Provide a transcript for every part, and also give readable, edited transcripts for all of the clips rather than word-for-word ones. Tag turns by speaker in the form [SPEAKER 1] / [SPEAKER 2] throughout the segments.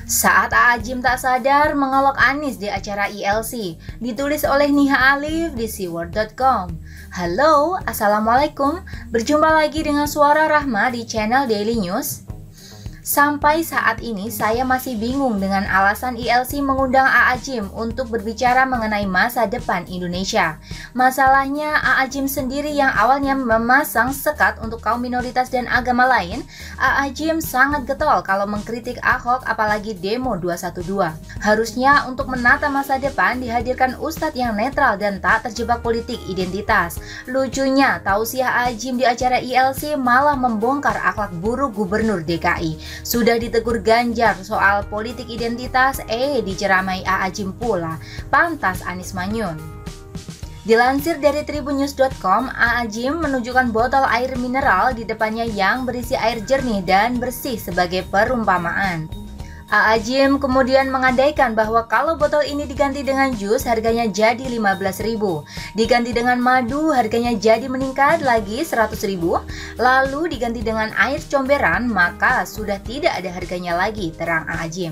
[SPEAKER 1] Saat A'ajim tak sadar mengolok Anies di acara ILC, ditulis oleh Niha Alif di seaworld.com. Halo, Assalamualaikum, berjumpa lagi dengan Suara Rahma di channel Daily News. Sampai saat ini saya masih bingung dengan alasan ILC mengundang A'ajim untuk berbicara mengenai masa depan Indonesia. Masalahnya A'ajim sendiri yang awalnya memasang sekat untuk kaum minoritas dan agama lain, A'ajim sangat getol kalau mengkritik Ahok apalagi demo 212. Harusnya untuk menata masa depan dihadirkan ustadz yang netral dan tak terjebak politik identitas. Lucunya, tausiah A'ajim di acara ILC malah membongkar akhlak buruk Gubernur DKI. Sudah ditegur Ganjar soal politik identitas, diceramai A'ajim pula. Pantas Anies manyun. Dilansir dari tribunnews.com, A'ajim menunjukkan botol air mineral di depannya yang berisi air jernih dan bersih sebagai perumpamaan. A'ajim kemudian mengandaikan bahwa kalau botol ini diganti dengan jus harganya jadi 15.000, diganti dengan madu harganya jadi meningkat lagi 100.000, lalu diganti dengan air comberan maka sudah tidak ada harganya lagi, terang A'ajim.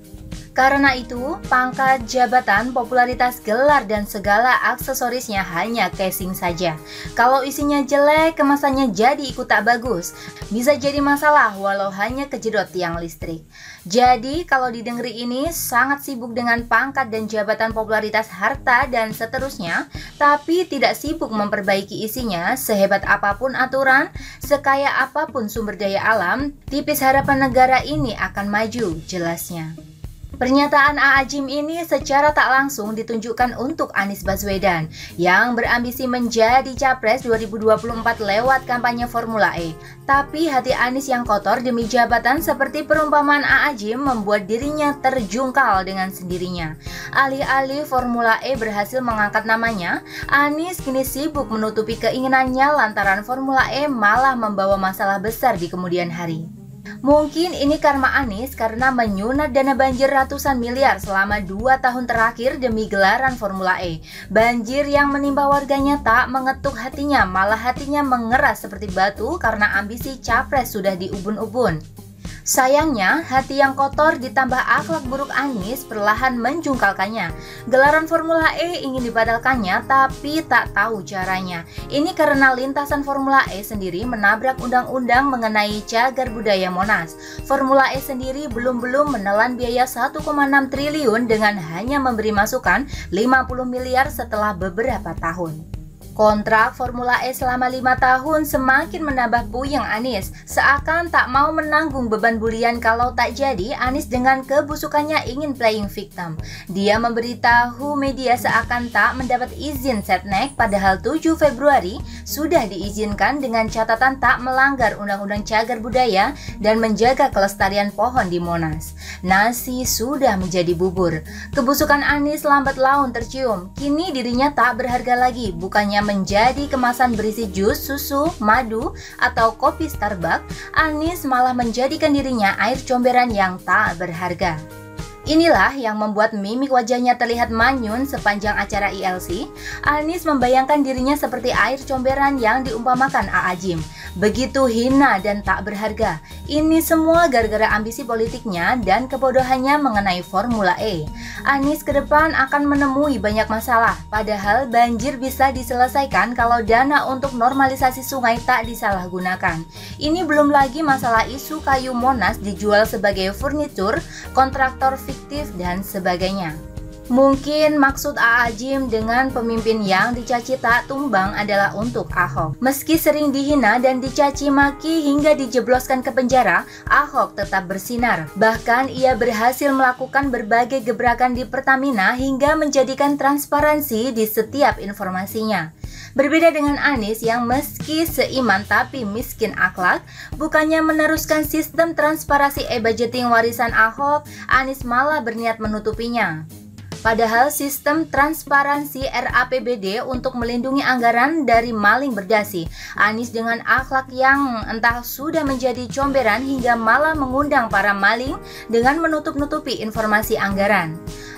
[SPEAKER 1] Karena itu, pangkat, jabatan, popularitas, gelar, dan segala aksesorisnya hanya casing saja. Kalau isinya jelek, kemasannya jadi ikut tak bagus. Bisa jadi masalah walau hanya kejedot tiang listrik. Jadi, kalau didengeri ini sangat sibuk dengan pangkat dan jabatan, popularitas, harta, dan seterusnya, tapi tidak sibuk memperbaiki isinya. Sehebat apapun aturan, sekaya apapun sumber daya alam, tipis harapan negara ini akan maju, jelasnya. Pernyataan A'ajim ini secara tak langsung ditunjukkan untuk Anies Baswedan yang berambisi menjadi Capres 2024 lewat kampanye Formula E. Tapi hati Anies yang kotor demi jabatan seperti perumpamaan A'ajim membuat dirinya terjungkal dengan sendirinya. Alih-alih Formula E berhasil mengangkat namanya, Anies kini sibuk menutupi keinginannya lantaran Formula E malah membawa masalah besar di kemudian hari. Mungkin ini karma Anies karena menyunat dana banjir ratusan miliar selama 2 tahun terakhir demi gelaran Formula E. Banjir yang menimpa warganya tak mengetuk hatinya, malah hatinya mengeras seperti batu karena ambisi capres sudah di ubun-ubun. Sayangnya, hati yang kotor ditambah akhlak buruk Anies perlahan menjungkalkannya. Gelaran Formula E ingin dibatalkannya tapi tak tahu caranya. Ini karena lintasan Formula E sendiri menabrak undang-undang mengenai cagar budaya Monas. Formula E sendiri belum menelan biaya 1,6 triliun dengan hanya memberi masukan 50 miliar setelah beberapa tahun. Kontrak Formula E selama 5 tahun semakin menambah puyeng Anies. Seakan tak mau menanggung beban bulian kalau tak jadi, Anies dengan kebusukannya ingin playing victim. Dia memberitahu media seakan tak mendapat izin setnek, padahal 7 Februari sudah diizinkan dengan catatan tak melanggar Undang-Undang Cagar Budaya dan menjaga kelestarian pohon di Monas. Nasi sudah menjadi bubur. Kebusukan Anies lambat laun tercium. Kini dirinya tak berharga lagi, bukannya menjadi kemasan berisi jus, susu, madu, atau kopi Starbucks, Anies malah menjadikan dirinya air comberan yang tak berharga. Inilah yang membuat mimik wajahnya terlihat manyun sepanjang acara ILC. Anies membayangkan dirinya seperti air comberan yang diumpamakan A'ajim. Begitu hina dan tak berharga. Ini semua gara-gara ambisi politiknya dan kebodohannya mengenai Formula E. Anies ke depan akan menemui banyak masalah. Padahal banjir bisa diselesaikan kalau dana untuk normalisasi sungai tak disalahgunakan. Ini belum lagi masalah isu kayu Monas dijual sebagai furnitur, kontraktor fiktif, dan sebagainya. Mungkin maksud A'ajim dengan pemimpin yang dicaci tak tumbang adalah untuk Ahok. Meski sering dihina dan dicaci maki hingga dijebloskan ke penjara, Ahok tetap bersinar. Bahkan ia berhasil melakukan berbagai gebrakan di Pertamina hingga menjadikan transparansi di setiap informasinya. Berbeda dengan Anies yang meski seiman tapi miskin akhlak, bukannya meneruskan sistem transparansi e-budgeting warisan Ahok, Anies malah berniat menutupinya. Padahal sistem transparansi RAPBD untuk melindungi anggaran dari maling berdasi. Anies dengan akhlak yang entah sudah menjadi comberan hingga malah mengundang para maling dengan menutup-nutupi informasi anggaran.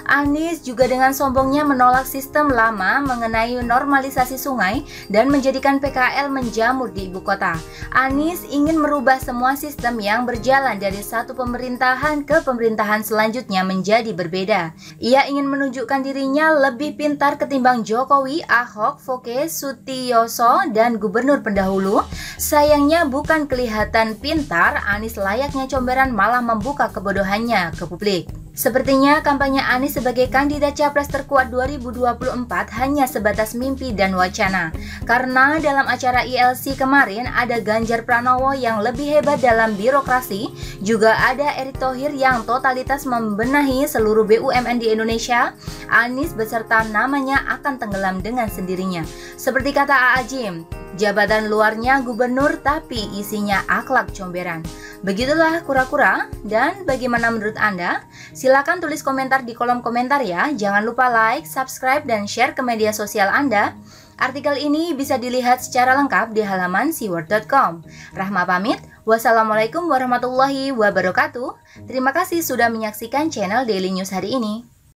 [SPEAKER 1] Anies juga dengan sombongnya menolak sistem lama mengenai normalisasi sungai dan menjadikan PKL menjamur di ibu kota. Anies ingin merubah semua sistem yang berjalan dari satu pemerintahan ke pemerintahan selanjutnya menjadi berbeda. Ia ingin menunjukkan dirinya lebih pintar ketimbang Jokowi, Ahok, Foke, Sutioso, dan gubernur pendahulu. Sayangnya bukan kelihatan pintar, Anies layaknya comberan malah membuka kebodohannya ke publik. Sepertinya kampanye Anies sebagai kandidat capres terkuat 2024 hanya sebatas mimpi dan wacana. Karena dalam acara ILC kemarin ada Ganjar Pranowo yang lebih hebat dalam birokrasi, juga ada Erick Thohir yang totalitas membenahi seluruh BUMN di Indonesia. Anies beserta namanya akan tenggelam dengan sendirinya. Seperti kata A.A. Gym, jabatan luarnya gubernur tapi isinya akhlak comberan. Begitulah kura-kura, dan bagaimana menurut Anda? Silakan tulis komentar di kolom komentar ya. Jangan lupa like, subscribe, dan share ke media sosial Anda. Artikel ini bisa dilihat secara lengkap di halaman seaworld.com. Rahma pamit, wassalamualaikum warahmatullahi wabarakatuh. Terima kasih sudah menyaksikan channel Daily News hari ini.